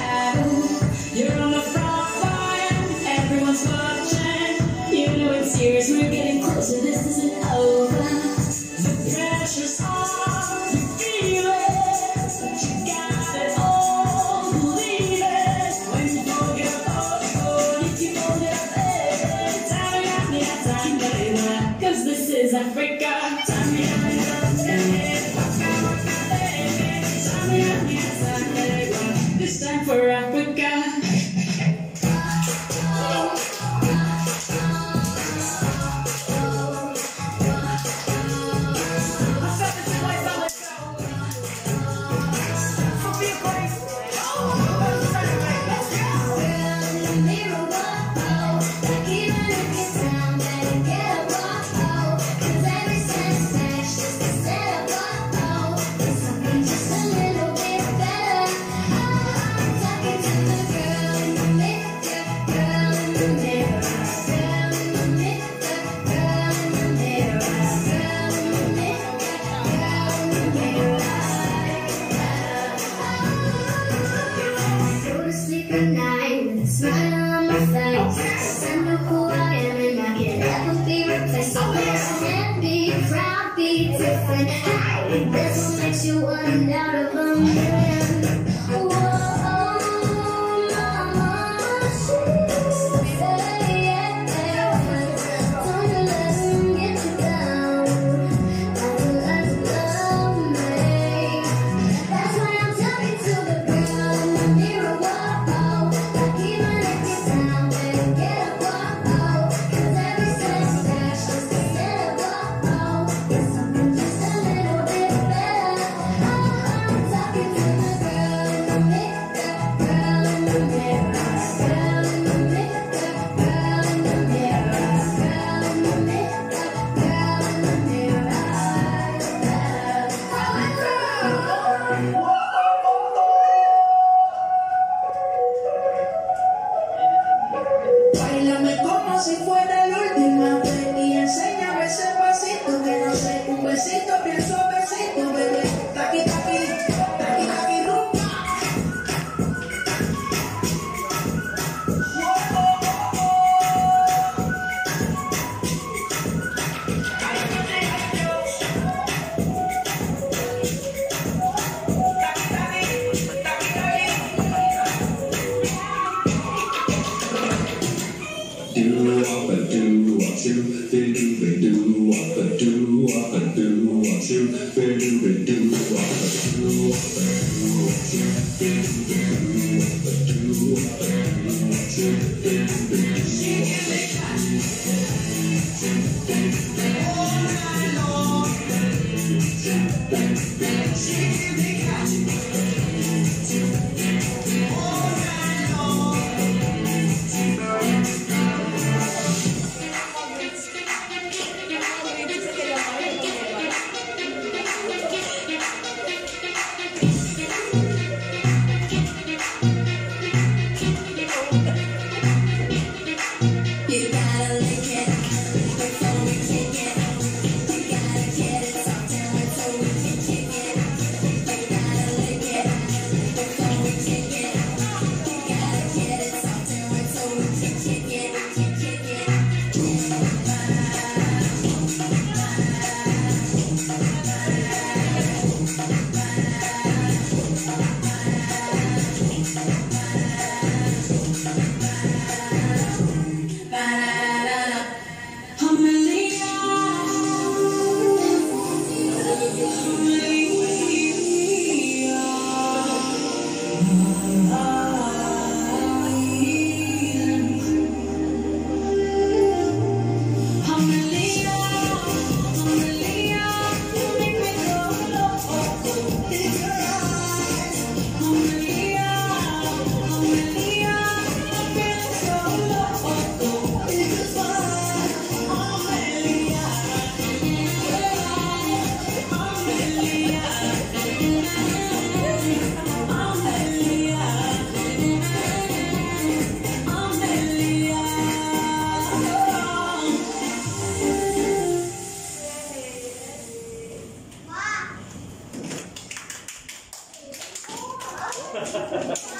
You're on the front line, everyone's watching. You know it's serious, we're getting closer, this isn't over. The pressure's on, you feel it, but you got it all, believe it. When you don't get up, you keep holding up, time, baby, 'cause this is Africa. This time for Africa. Smile on my face, I know who I am and I can never be replaced. So let be proud, be different. That's what makes you one out of a million. Whoa, mama, she say, don't you let him get you down. Don't let him love me. That's why I'm talking to the girl in the mirror. Báilame como si fuera la última vez y enséñame ese pasito que no sé, un besito bien suavecito, bebé. Taqui, taqui, taqui, taqui, rumba. Ha ha ha.